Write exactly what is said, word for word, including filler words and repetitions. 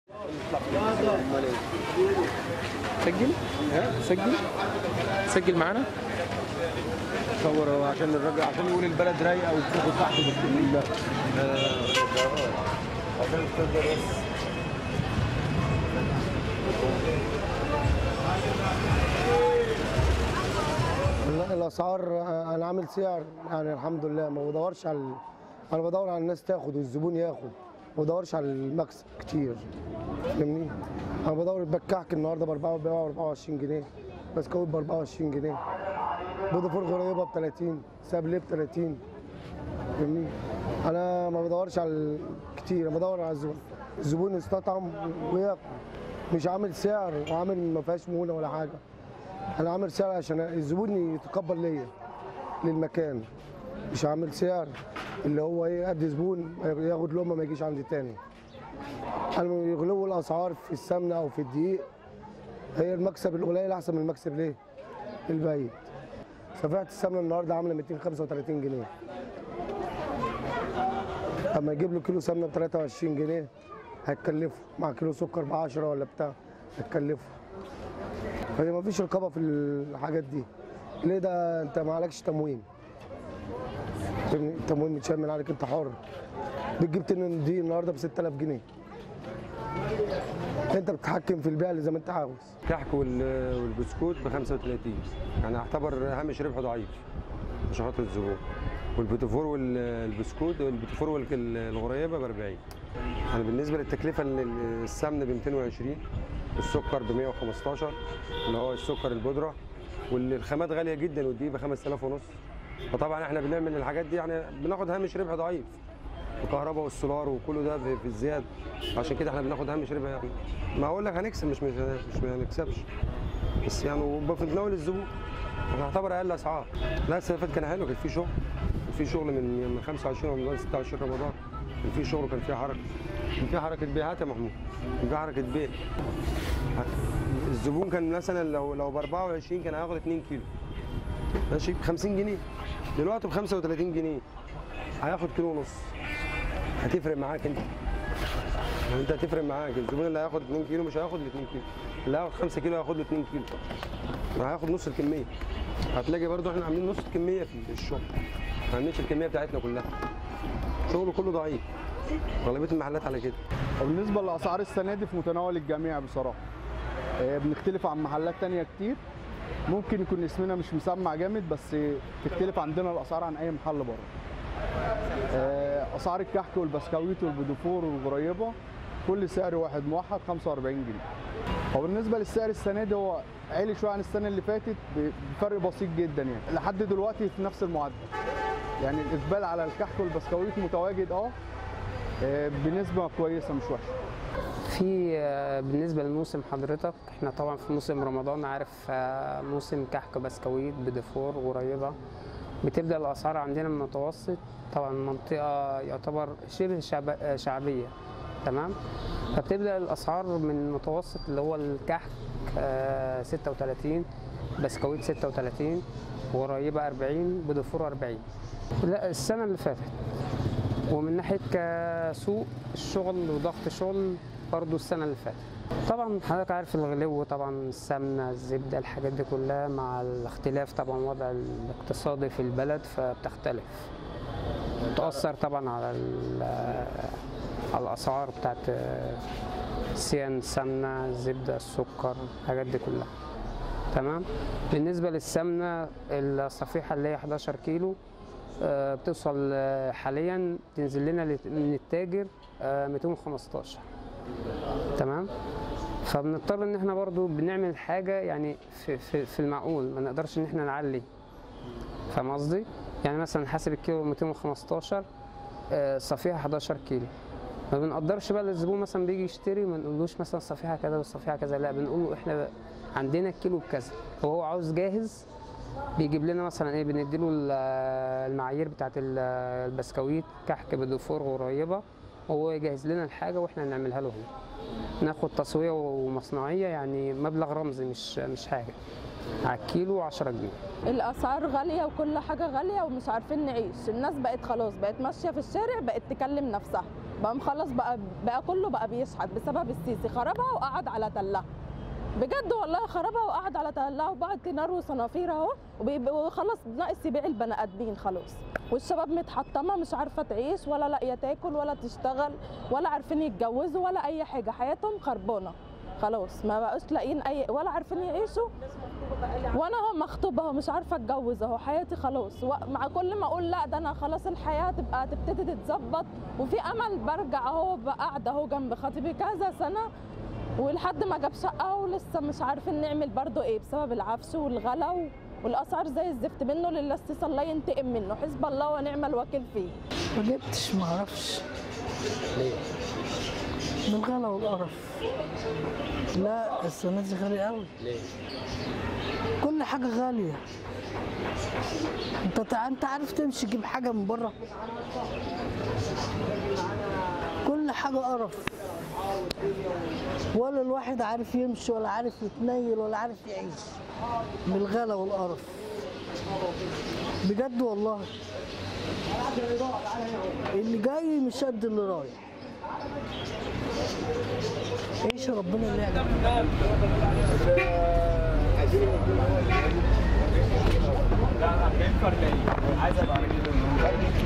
سجل سجل سجل معانا صور عشان الراجل عشان يقول البلد رايقه وبتاخد تحت بالكل ده عشان تقدر بس. الاسعار انا عامل سعر يعني الحمد لله، ما بدورش على ال... انا بدور على الناس تاخد والزبون ياخد، ما بدورش على المكسب كتير فاهمني. انا بدور البكاك النهارده ب أربعة وعشرين جنيه، بسكويت ب أربعة وعشرين جنيه، بيضه فرغ قريبه ب ثلاثين، سابليه ب ثلاثين فاهمني. انا ما بدورش على كتير، انا بدور على الزبون، الزبون يستطعم وياكل، مش عامل سعر وعامل ما فيهاش مونه ولا حاجه. انا عامل سعر عشان الزبون يتقبل ليا للمكان، مش عامل سعر اللي هو ايه قد زبون ياخد لقمه ما يجيش عندي تاني. انا يغلوا الاسعار في السمنه او في الدقيق، هي المكسب القليل احسن من المكسب ليه؟ البعيد. صفيحه السمنه النهارده عامله مئتين وخمسة وثلاثين جنيه، اما يجيب له كيلو سمنه ب ثلاثة وعشرين جنيه هتكلفه، مع كيلو سكر ب عشرة ولا بتاع هتكلفه. فهي ما فيش رقابه في الحاجات دي. ليه؟ ده انت ما عليكش تموين، التموين متشال من عليك، انت حر. بتجيب تنين دي النهارده ب ستة آلاف جنيه، انت بتتحكم في البيع اللي زي ما انت عاوز. الكحك والبسكوت ب خمسة وثلاثين، يعني اعتبر هامش ربحه ضعيف عشان خاطر الزبون. والبيتفور والبسكوت والبيتفور والغريبه ب أربعين. يعني بالنسبه للتكلفه السمنه ب مئتين وعشرين، السكر ب مئة وخمستاشر اللي هو السكر البودره، والخامات غاليه جدا، والدقيق ب خمسة آلاف ونص. فطبعا احنا بنعمل الحاجات دي يعني بناخد هامش ربح ضعيف، الكهرباء والسولار وكله ده في الزياده، عشان كده احنا بناخد هامش ربح. يعني ما اقول لك هنكسب مش مش مش ما هنكسبش، بس يعني وبنتناول الزبون نعتبر اقل اسعار. لا السنه اللي فاتت كان حلو، كان في شغل، كان في شغل من من خمسة وعشرين رمضان ستة وعشرين رمضان، كان في شغل وكان في حركه، كان في حركه بيعات يا محمود، كان في حركه بيع. الزبون كان مثلا لو لو ب أربعة وعشرين كان هياخد اتنين كيلو ماشي ب خمسين جنيه، دلوقتي ب خمسة وثلاثين جنيه هياخد كيلو ونص. هتفرق معاك انت، يعني انت هتفرق معاك. الزبون اللي هياخد اتنين كيلو مش هياخد ال اتنين كيلو، اللي هياخد خمسة كيلو هياخد له اتنين كيلو، هياخد نص الكميه. هتلاقي برضو احنا عاملين نص الكميه في الشغل، ما عاملينش الكميه بتاعتنا كلها، شغله كله ضعيف، اغلبيه المحلات على كده. وبالنسبه لاسعار السنه دي في متناول الجميع بصراحه، بنختلف عن محلات تانية كتير، ممكن يكون اسمنا مش مسمع جامد، بس تختلف عندنا الاسعار عن اي محل بره. اسعار الكحك والبسكويت والبيدوفور والغريبه كل سعر واحد موحد خمسة وأربعين جنيه. وبالنسبه للسعر السنه دي هو عالي شويه عن السنه اللي فاتت بفرق بسيط جدا، يعني لحد دلوقتي في نفس المعدل. يعني الاقبال على الكحك والبسكويت متواجد اه بنسبه كويسه مش وحشه. في بالنسبه للموسم حضرتك، احنا طبعا في موسم رمضان، عارف موسم كحك بسكويت بيدوفور غريبه، بتبدا الاسعار عندنا من المتوسط، طبعا منطقه يعتبر شبه شعب شعبيه تمام، فبتبدا الاسعار من المتوسط اللي هو الكحك ستة وثلاثين، بسكويت ستة وثلاثين، غريبه أربعين، بيدوفور أربعين. لا السنه اللي فاتت. ومن ناحيه كسوق الشغل وضغط شغل برضو السنه اللي فاتت. طبعا حضرتك عارف الغلو، طبعا السمنه الزبده الحاجات دي كلها، مع الاختلاف طبعا الوضع الاقتصادي في البلد فبتختلف، تأثر طبعا على على الاسعار بتاعت السيان، السمنه، الزبده، السكر، الحاجات دي كلها تمام. بالنسبه للسمنه الصفيحه اللي هي حداشر كيلو بتوصل حاليا تنزل لنا من التاجر مئتين وخمستاشر تمام. فبنضطر ان احنا برضو بنعمل حاجه يعني في, في, في المعقول، ما نقدرش ان احنا نعلي، فاهم قصدي؟ يعني مثلا حاسب الكيلو مئتين وخمستاشر، صفيحه حداشر كيلو، ما بنقدرش بقى للزبون مثلا بيجي يشتري ما نقولوش مثلا صفيحه كذا والصفيحه كذا، لا بنقول له احنا عندنا الكيلو بكذا، وهو عاوز جاهز بيجيب لنا مثلا ايه، بنديله المعايير بتاعت البسكويت كحك بيدوفور غريبه، وهو يجهز لنا الحاجه واحنا نعملها له هنا، ناخد تسويه ومصنعيه، يعني مبلغ رمزي مش مش حاجه، على الكيلو عشرة جنيه. الاسعار غاليه وكل حاجه غاليه ومش عارفين نعيش، الناس بقت خلاص بقت ماشيه في الشارع بقت تكلم نفسها. بقى مخلص، بقى بقى كله بقى بيشحت بسبب السيسي، خربها وقعد على تلها بجد والله، خربها وقعد على تلها وبعد نار وصنافير اهو، وخلص ناقص يبيع البني ادمين خلاص، والشباب متحطمه مش عارفه تعيش ولا لاقيه تاكل ولا تشتغل ولا عارفين يتجوزوا ولا اي حاجه، حياتهم خربانه خلاص، ما بقوش لاقيين اي ولا عارفين يعيشوا. وانا اهو مخطوبه اهو مش عارفه اتجوز اهو، حياتي خلاص، مع كل ما اقول لا ده انا خلاص الحياه تبقى تبتدي تتظبط وفي امل برجع اهو، قاعده اهو جنب خطيبي كذا سنه ولحد ما جاب شقه ولسه مش عارفين نعمل برضو ايه بسبب العفش والغلا والاسعار زي الزفت، منه لله السيسي الله ينتقم منه، حسب الله ونعم الوكيل فيه. ما جبتش ما اعرفش ليه؟ من الغلا والقرف. لا السنه دي غاليه قوي. ليه؟ كل حاجه غاليه. انت انت عارف تمشي تجيب حاجه من بره؟ كل حاجه قرف، ولا الواحد عارف يمشي ولا عارف يتنيل ولا عارف يعيش من الغلا والقرف بجد والله. اللي جاي مش قد اللي رايح. عيش ربنا اللي يعجبك. لا لا ينفع لي عايز ابقى